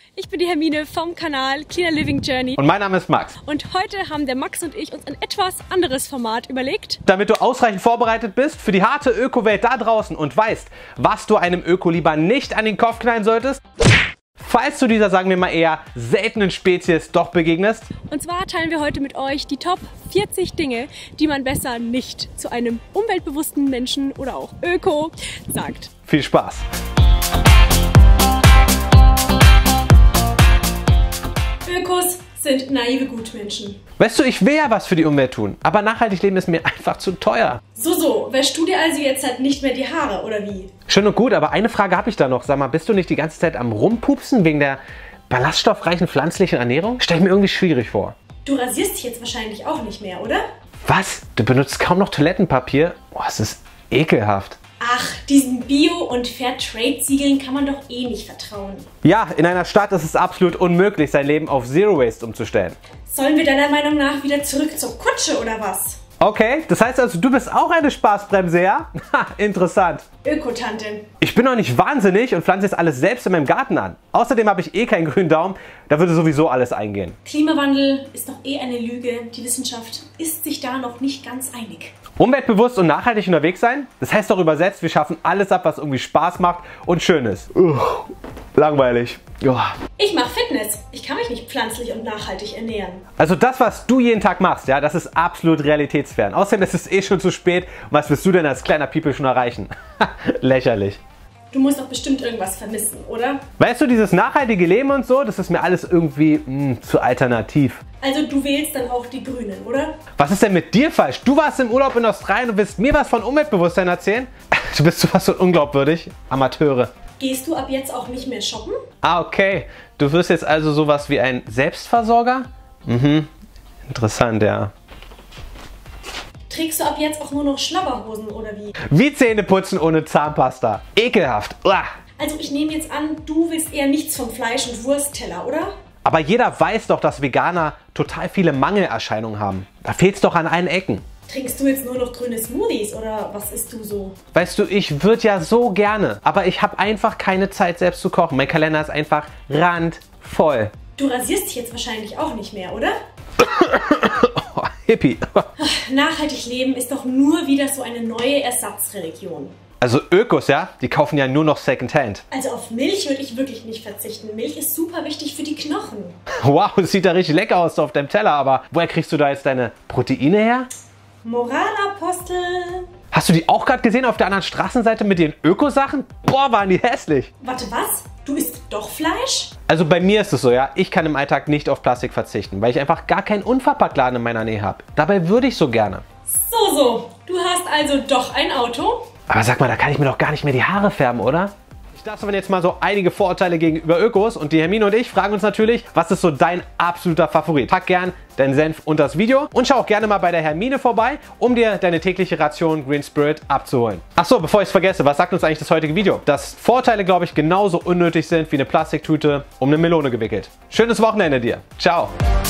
Ich bin die Hermine vom Kanal Cleaner Living Journey. Und mein Name ist Max. Und heute haben der Max und ich uns ein etwas anderes Format überlegt. Damit du ausreichend vorbereitet bist für die harte Öko-Welt da draußen und weißt, was du einem Öko lieber nicht an den Kopf knallen solltest, falls du dieser, sagen wir mal eher, seltenen Spezies doch begegnest. Und zwar teilen wir heute mit euch die Top 40 Dinge, die man besser nicht zu einem umweltbewussten Menschen oder auch Öko sagt. Viel Spaß! Ökos sind naive Gutmenschen. Weißt du, ich will ja was für die Umwelt tun, aber nachhaltig leben ist mir einfach zu teuer. So, wäschst du dir also jetzt halt nicht mehr die Haare, oder wie? Schön und gut, aber eine Frage habe ich da noch. Sag mal, bist du nicht die ganze Zeit am Rumpupsen wegen der ballaststoffreichen pflanzlichen Ernährung? Stell ich mir irgendwie schwierig vor. Du rasierst dich jetzt wahrscheinlich auch nicht mehr, oder? Was? Du benutzt kaum noch Toilettenpapier? Boah, es ist ekelhaft. Ach, diesen Bio- und Fairtrade-Siegeln kann man doch eh nicht vertrauen. Ja, in einer Stadt ist es absolut unmöglich, sein Leben auf Zero Waste umzustellen. Sollen wir deiner Meinung nach wieder zurück zur Kutsche oder was? Okay, das heißt also, du bist auch eine Spaßbremse, ja? Ha, interessant. Ökotante. Ich bin noch nicht wahnsinnig und pflanze jetzt alles selbst in meinem Garten an. Außerdem habe ich eh keinen grünen Daumen, da würde sowieso alles eingehen. Klimawandel ist doch eh eine Lüge. Die Wissenschaft ist sich da noch nicht ganz einig. Umweltbewusst und nachhaltig unterwegs sein? Das heißt doch übersetzt, wir schaffen alles ab, was irgendwie Spaß macht und schön ist. Langweilig. Ich mache Fitness. Ich kann mich nicht pflanzlich und nachhaltig ernähren. Also das, was du jeden Tag machst, ja, das ist absolut realitätsfern. Außerdem ist es eh schon zu spät. Was willst du denn als kleiner People schon erreichen? Lächerlich. Du musst doch bestimmt irgendwas vermissen, oder? Weißt du, dieses nachhaltige Leben und so, das ist mir alles irgendwie zu alternativ. Also du wählst dann auch die Grünen, oder? Was ist denn mit dir falsch? Du warst im Urlaub in Australien und willst mir was von Umweltbewusstsein erzählen? Du bist sowas von unglaubwürdig. Amateure. Gehst du ab jetzt auch nicht mehr shoppen? Ah, okay. Du wirst jetzt also sowas wie ein Selbstversorger? Interessant, ja. Trägst du ab jetzt auch nur noch Schlabberhosen oder wie? Wie Zähne putzen ohne Zahnpasta. Ekelhaft. Uah. Also ich nehme jetzt an, du willst eher nichts vom Fleisch- und Wurstteller, oder? Aber jeder weiß doch, dass Veganer total viele Mangelerscheinungen haben. Da fehlt's doch an allen Ecken. Trinkst du jetzt nur noch grüne Smoothies oder was isst du so? Weißt du, ich würde ja so gerne, aber ich habe einfach keine Zeit selbst zu kochen. Mein Kalender ist einfach randvoll. Du rasierst dich jetzt wahrscheinlich auch nicht mehr, oder? Oh, Hippie. Nachhaltig leben ist doch nur wieder so eine neue Ersatzreligion. Also Ökos, ja? Die kaufen ja nur noch Secondhand. Also auf Milch würde ich wirklich nicht verzichten. Milch ist super wichtig für die Knochen. Wow, das sieht ja richtig lecker aus auf deinem Teller, aber woher kriegst du da jetzt deine Proteine her? Moralapostel. Hast du die auch gerade gesehen auf der anderen Straßenseite mit den Ökosachen? Boah, waren die hässlich. Warte, was? Du isst doch Fleisch? Also bei mir ist es so, ja, ich kann im Alltag nicht auf Plastik verzichten, weil ich einfach gar keinen Unverpacktladen in meiner Nähe habe. Dabei würde ich so gerne. So. Du hast also doch ein Auto? Aber sag mal, da kann ich mir doch gar nicht mehr die Haare färben, oder? Ich dachte, wenn jetzt mal so einige Vorurteile gegenüber Ökos und die Hermine und ich fragen uns natürlich, was ist so dein absoluter Favorit? Pack gern deinen Senf unter das Video und schau auch gerne mal bei der Hermine vorbei, um dir deine tägliche Ration Green Spirit abzuholen. Achso, bevor ich es vergesse, was sagt uns eigentlich das heutige Video? Dass Vorteile, glaube ich, genauso unnötig sind wie eine Plastiktüte um eine Melone gewickelt. Schönes Wochenende dir. Ciao.